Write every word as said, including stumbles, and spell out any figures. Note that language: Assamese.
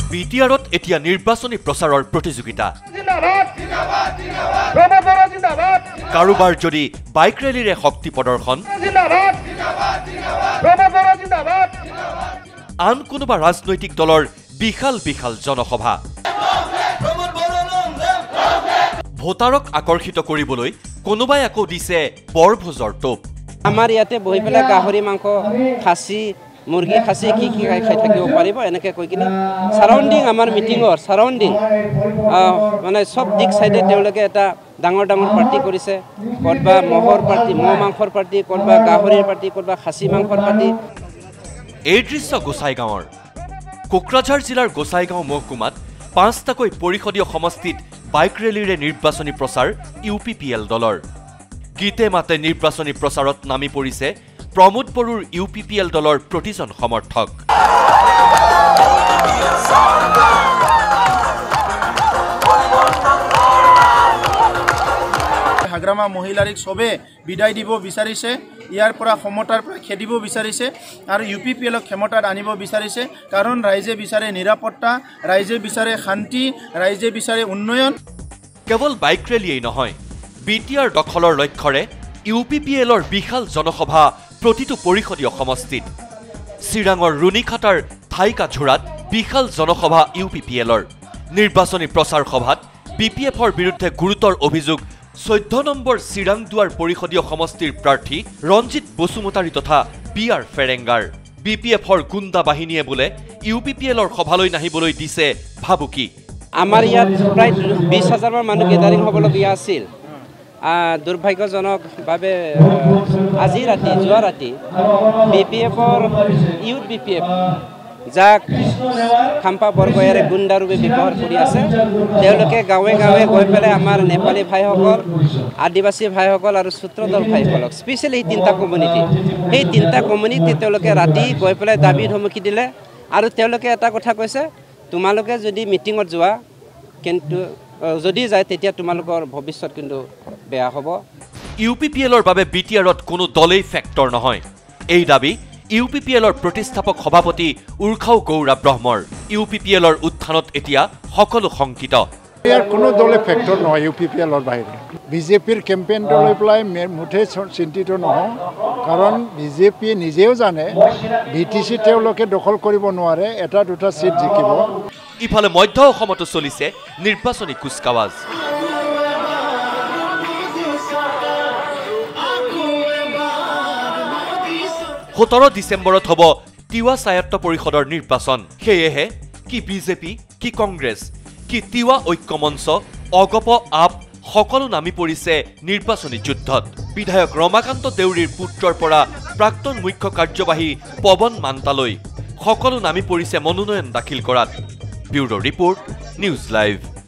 বি টি আৰত এতিয়া নিৰ্বাচনী প্ৰচাৰৰ প্ৰতিযোগিতা। কাৰোবাৰ যদি বাইক ৰেলীৰে শক্তি প্ৰদৰ্শন, আন কোনোবা ৰাজনৈতিক দলৰ বিশাল বিশাল জনসভা। ভোটাৰক আকৰ্ষিত কৰিবলৈ কোনোবাই আকৌ দিছে বৰভোজৰ টোপ। আমাৰ ইয়াতে বহি পেলাই গাহৰি মাংস, খাচী, মুৰ্গী খাচী কি কি খাই খাই থাকিব পাৰিব এনেকৈ কৈ কিনে ছাৰাউণ্ডিং আমাৰ মিটিঙৰ ছাৰাউণ্ডিং মানে চব দিক চাইডে তেওঁলোকে এটা ডাঙৰ ডাঙৰ পাৰ্টি কৰিছে। ক'ৰবা মহৰ পাৰ্টি, মহ মাংসৰ পাৰ্টি, ক'ৰবা গাহৰিৰ পাৰ্টি, ক'ৰবা খাচী মাংসৰ পাৰ্টি। এই দৃশ্য গোসাইগাঁৱৰ। কোকৰাঝাৰ জিলাৰ গোসাইগাঁও মহকুমাত পাঁচটাকৈ পৰিষদীয় সমষ্টিত বাইক ৰেলীৰে নিৰ্বাচনী প্ৰচাৰ ইউ পি পি এল দলৰ। গীতে মাতে নিৰ্বাচনী প্ৰচাৰত নামি পৰিছে প্ৰমোদ বড়োৰ ইউ পি পি এল দলৰ প্ৰতিজন সমৰ্থক। হাগ্ৰামা মহিলাৰিক সবে বিদায় দিব বিচাৰিছে, ইয়াৰ পৰা ক্ষমতাৰ পৰা খেদিব বিচাৰিছে আৰু ইউ পি পি এলক ক্ষমতাত আনিব বিচাৰিছে। কাৰণ ৰাইজে বিচাৰে নিৰাপত্তা, ৰাইজে বিচাৰে শান্তি, ৰাইজে বিচাৰে উন্নয়ন। কেৱল বাইক ৰেলীয়েই নহয়, বি টি আৰ দখলৰ লক্ষ্যৰে ইউ পি পি এলৰ বিশাল জনসভা প্ৰতিটো পৰিষদীয় সমষ্টিত। চিৰাঙৰ ৰুণিখাটাৰ ঠাইকাঝোৰাত বিশাল জনসভা ইউ পি পি এলৰ। নিৰ্বাচনী প্ৰচাৰ সভাত বি পি এফৰ বিৰুদ্ধে গুৰুতৰ অভিযোগ চৈধ্য নম্বৰ চিৰাংদুৱাৰ পৰিষদীয় সমষ্টিৰ প্ৰাৰ্থী ৰঞ্জিত বসুমতাৰী তথা বি আৰ ফেৰেংগাৰ। বি পি এফৰ গুণ্ডা বাহিনীয়ে বোলে ইউ পি পি এলৰ সভালৈ নাহিবলৈ দিছে ভাবুকি। আমাৰ ইয়াত প্ৰায় বিশ হাজাৰমান মানুহ গেডাৰিং হ'বলগীয়া আছিল। দুৰ্ভাগ্যজনকভাৱে আজি ৰাতি যোৱা ৰাতি বি পি এফৰ ইউথ বি পি এফ যাক খাম্পা বৰগয়াৰে গুণ্ডাৰূপে ব্যৱহাৰ কৰি আছে, তেওঁলোকে গাঁৱে গাঁৱে গৈ পেলাই আমাৰ নেপালী ভাইসকল, আদিবাসী ভাইসকল আৰু সূত্ৰধৰ ভাইসকলক স্পেচিয়েলি এই তিনিটা কমিউনিটি সেই তিনিটা কমিউনিটি তেওঁলোকে ৰাতি গৈ পেলাই দাবী ধমকি দিলে আৰু তেওঁলোকে এটা কথা কৈছে, তোমালোকে যদি মিটিঙত যোৱা কিন্তু যদি যায় তেতিয়া তোমালোকৰ ভৱিষ্যত কিন্তু বেয়া হ'ব। ইউ পি পি এলৰ বাবে বি টি আৰত কোনো দলেই ফেক্টৰ নহয়, এই দাবী ইউ পি পি এলৰ প্ৰতিষ্ঠাপক সভাপতি উৰ্খাও গৌৰা ব্ৰহ্মৰ। ইউ পি পি এলৰ উত্থানত এতিয়া সকলো শংকিত। ইয়াৰ কোনো দলে ফেক্টৰ নহয় ইউ পি পি এলৰ বাহিৰে। বিজেপিৰ কেম্পেইনটো লৈ পেলাই মুঠেই চিন্তিত নহওঁ, কাৰণ বিজেপিয়ে নিজেও জানে ভি টি চি তেওঁলোকে দখল কৰিব নোৱাৰে, এটা দুটা চিট জিকিব। ইফালে মধ্য অসমতো চলিছে নিৰ্বাচনী কুচকাৱাজ। সোতৰ ডিচেম্বৰত হ'ব তিৱা স্বায়ত্ত পৰিষদৰ নিৰ্বাচন। সেয়েহে কি বিজেপি, কি কংগ্ৰেছ, কি তিৱা ঐক্য মঞ্চ, অগপ আপ সকলো নামি পৰিছে নিৰ্বাচনী যুদ্ধত। বিধায়ক ৰমাকান্ত দেউৰীৰ পুত্ৰৰ পৰা প্ৰাক্তন মুখ্য কাৰ্যবাহী পৱন মান্তালৈ সকলো নামি পৰিছে মনোনয়ন দাখিল কৰাত। Bureau' report, news live.